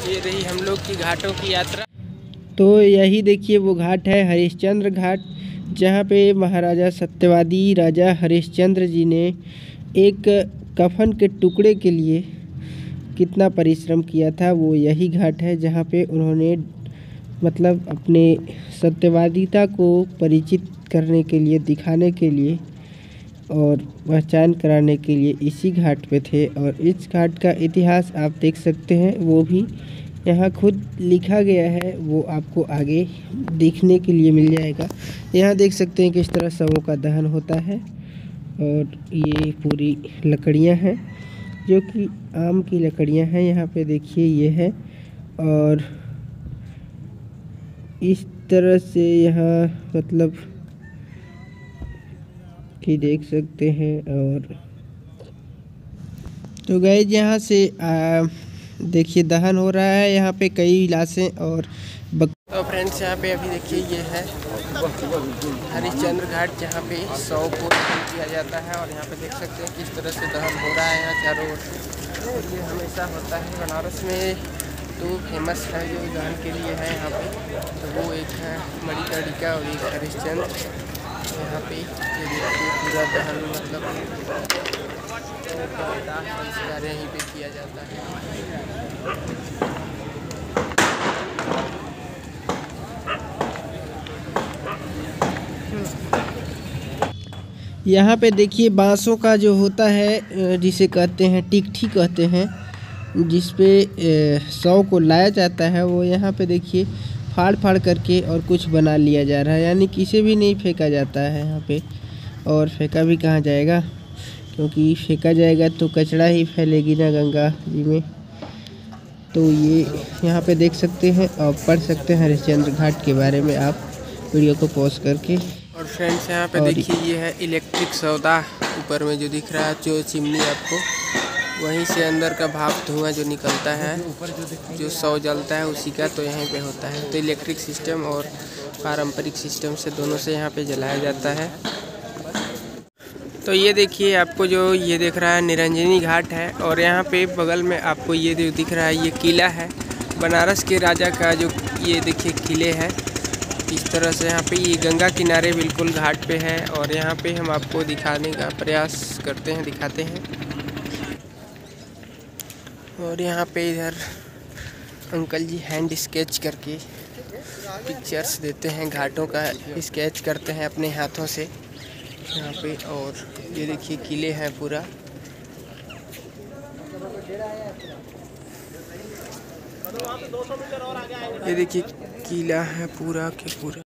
ये रही हम लोग की घाटों की यात्रा। तो यही देखिए वो घाट है हरिश्चंद्र घाट, जहाँ पे महाराजा सत्यवादी राजा हरिश्चंद्र जी ने एक कफन के टुकड़े के लिए कितना परिश्रम किया था। वो यही घाट है जहाँ पे उन्होंने मतलब अपने सत्यवादिता को परिचित करने के लिए, दिखाने के लिए और पहचान कराने के लिए इसी घाट पे थे। और इस घाट का इतिहास आप देख सकते हैं, वो भी यहाँ खुद लिखा गया है, वो आपको आगे देखने के लिए मिल जाएगा। यहाँ देख सकते हैं किस तरह शवों का दहन होता है। और ये पूरी लकड़ियाँ हैं जो कि आम की लकड़ियाँ हैं। यहाँ पे देखिए ये है, और इस तरह से यहाँ मतलब कि देख सकते हैं। और तो गाइस यहाँ से देखिए दहन हो रहा है, यहाँ पे कई लाशें और तो फ्रेंड्स यहाँ पे अभी देखिए ये है हरिश्चंद्र घाट, जहाँ पे शव को दहन किया जाता है। और यहाँ पे देख सकते हैं किस तरह से दहन हो रहा है यहाँ चारों ओर से। ये हमेशा होता है बनारस में, तो फेमस है जो दहन के लिए है यहाँ पे। तो वो एक है मणिकर्णिका और एक हरिश्चंद्र। यहाँ पे ये देखिए पूरा दहन मतलब संस्कार यहीं पे किया जाता है। यहाँ पे देखिए बांसों का जो होता है, जिसे कहते हैं टिकठी कहते हैं, जिस पे शव को लाया जाता है, वो यहाँ पे देखिए फाड़ फाड़ करके और कुछ बना लिया जा रहा है। यानी किसी भी नहीं फेंका जाता है यहाँ पे। और फेंका भी कहाँ जाएगा, क्योंकि फेंका जाएगा तो कचरा ही फैलेगी ना गंगा जी में। तो ये यहाँ पे देख सकते हैं और पढ़ सकते हैं हरिश्चंद्र घाट के बारे में आप वीडियो को पॉज करके। और फ्रेंड्स यहाँ पे देखिए ये है इलेक्ट्रिक सौदा, ऊपर में जो दिख रहा है जो चिमनी आपको, वहीं से अंदर का भाप धुआं जो निकलता है, जो शव जलता है उसी का तो यहीं पे होता है। तो इलेक्ट्रिक सिस्टम और पारंपरिक सिस्टम से दोनों से यहाँ पे जलाया जाता है। तो ये देखिए आपको जो ये दिख रहा है निरंजनी घाट है। और यहाँ पे बगल में आपको ये जो दिख रहा है ये किला है बनारस के राजा का, जो ये देखिए किले है इस तरह से। यहाँ पे ये गंगा किनारे बिल्कुल घाट पे है। और यहाँ पे हम आपको दिखाने का प्रयास करते हैं, दिखाते हैं। और यहाँ पे इधर अंकल जी हैंड स्केच करके पिक्चर्स देते हैं, घाटों का स्केच करते हैं अपने हाथों से यहाँ पे। और ये देखिए किले हैं पूरा। ये देखिए किला है पूरा के पूरा।